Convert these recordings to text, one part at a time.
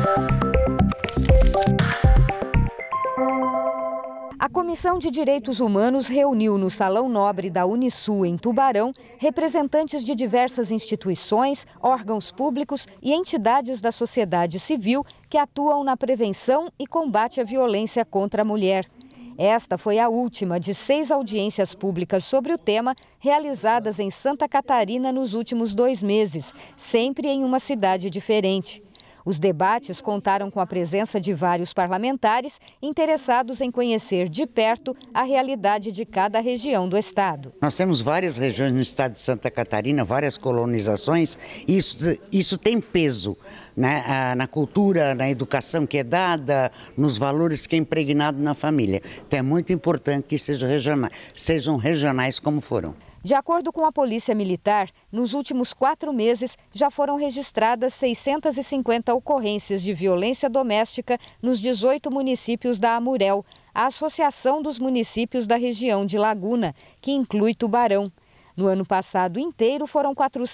A Comissão de Direitos Humanos reuniu no Salão Nobre da Unisul, em Tubarão, representantes de diversas instituições, órgãos públicos e entidades da sociedade civil que atuam na prevenção e combate à violência contra a mulher. Esta foi a última de 6 audiências públicas sobre o tema realizadas em Santa Catarina nos últimos 2 meses, sempre em uma cidade diferente. Os debates contaram com a presença de vários parlamentares interessados em conhecer de perto a realidade de cada região do estado. Nós temos várias regiões no estado de Santa Catarina, várias colonizações, e isso tem peso, né? Na cultura, na educação que é dada, nos valores que é impregnado na família. Então é muito importante que sejam regionais como foram. De acordo com a Polícia Militar, nos últimos 4 meses já foram registradas 650 ocorrências de violência doméstica nos 18 municípios da Amurel, a Associação dos Municípios da região de Laguna, que inclui Tubarão. No ano passado inteiro foram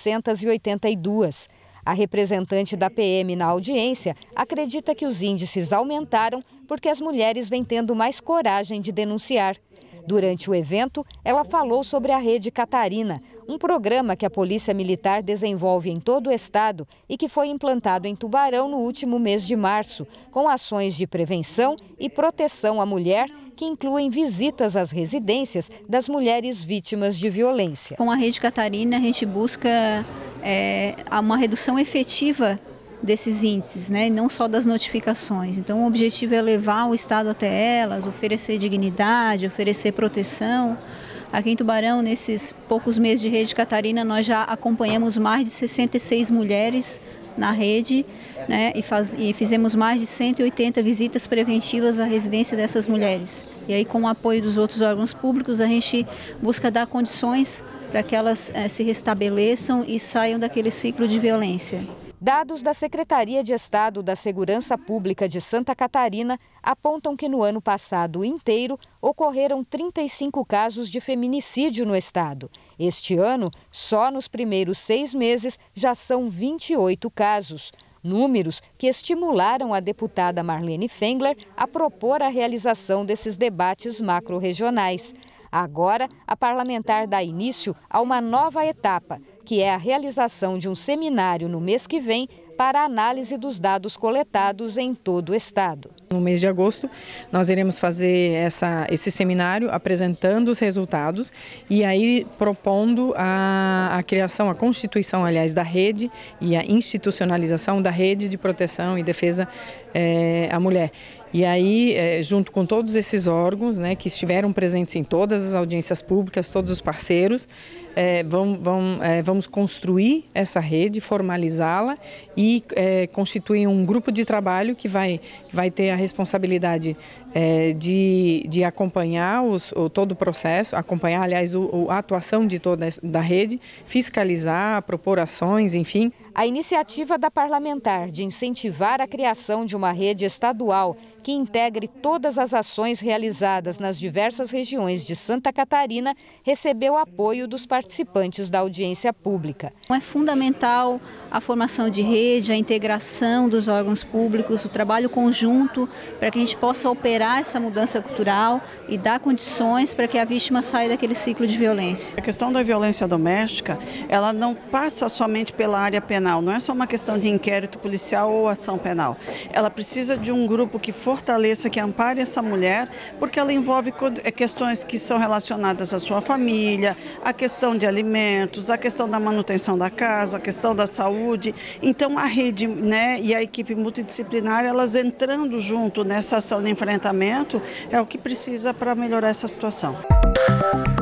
482. A representante da PM na audiência acredita que os índices aumentaram porque as mulheres vêm tendo mais coragem de denunciar. Durante o evento, ela falou sobre a Rede Catarina, um programa que a Polícia Militar desenvolve em todo o estado e que foi implantado em Tubarão no último mês de março, com ações de prevenção e proteção à mulher, que incluem visitas às residências das mulheres vítimas de violência. Com a Rede Catarina, a gente busca uma redução efetiva desses índices, né? Não só das notificações. Então o objetivo é levar o Estado até elas, oferecer dignidade, oferecer proteção. Aqui em Tubarão, nesses poucos meses de Rede Catarina, nós já acompanhamos mais de 66 mulheres na rede, né? E fizemos mais de 180 visitas preventivas à residência dessas mulheres. E aí, com o apoio dos outros órgãos públicos, a gente busca dar condições para que elas se restabeleçam e saiam daquele ciclo de violência. Dados da Secretaria de Estado da Segurança Pública de Santa Catarina apontam que no ano passado inteiro ocorreram 35 casos de feminicídio no estado. Este ano, só nos primeiros 6 meses, já são 28 casos. Números que estimularam a deputada Marlene Fengler a propor a realização desses debates macro-regionais. Agora, a parlamentar dá início a uma nova etapa, que é a realização de um seminário no mês que vem para a análise dos dados coletados em todo o estado. No mês de agosto, nós iremos fazer esse seminário apresentando os resultados e aí propondo a criação, a constituição, aliás, da rede e a institucionalização da rede de proteção e defesa à mulher. E aí, junto com todos esses órgãos, né, que estiveram presentes em todas as audiências públicas, todos os parceiros, vamos construir essa rede, formalizá-la e constituir um grupo de trabalho que vai ter a responsabilidade de acompanhar todo o processo, acompanhar, aliás, a atuação de toda da rede, fiscalizar, propor ações, enfim. A iniciativa da parlamentar de incentivar a criação de uma rede estadual que integre todas as ações realizadas nas diversas regiões de Santa Catarina recebeu apoio dos participantes da audiência pública. É fundamental a formação de rede, a integração dos órgãos públicos, o trabalho conjunto para que a gente possa operar essa mudança cultural e dar condições para que a vítima saia daquele ciclo de violência. A questão da violência doméstica, ela não passa somente pela área penal, não é só uma questão de inquérito policial ou ação penal. Ela precisa de um grupo que fortaleça, que ampare essa mulher, porque ela envolve questões que são relacionadas à sua família, a questão de alimentos, a questão da manutenção da casa, a questão da saúde. Então a rede, né, e a equipe multidisciplinar, elas entrando junto nessa ação de enfrentamento, é o que precisa para melhorar essa situação.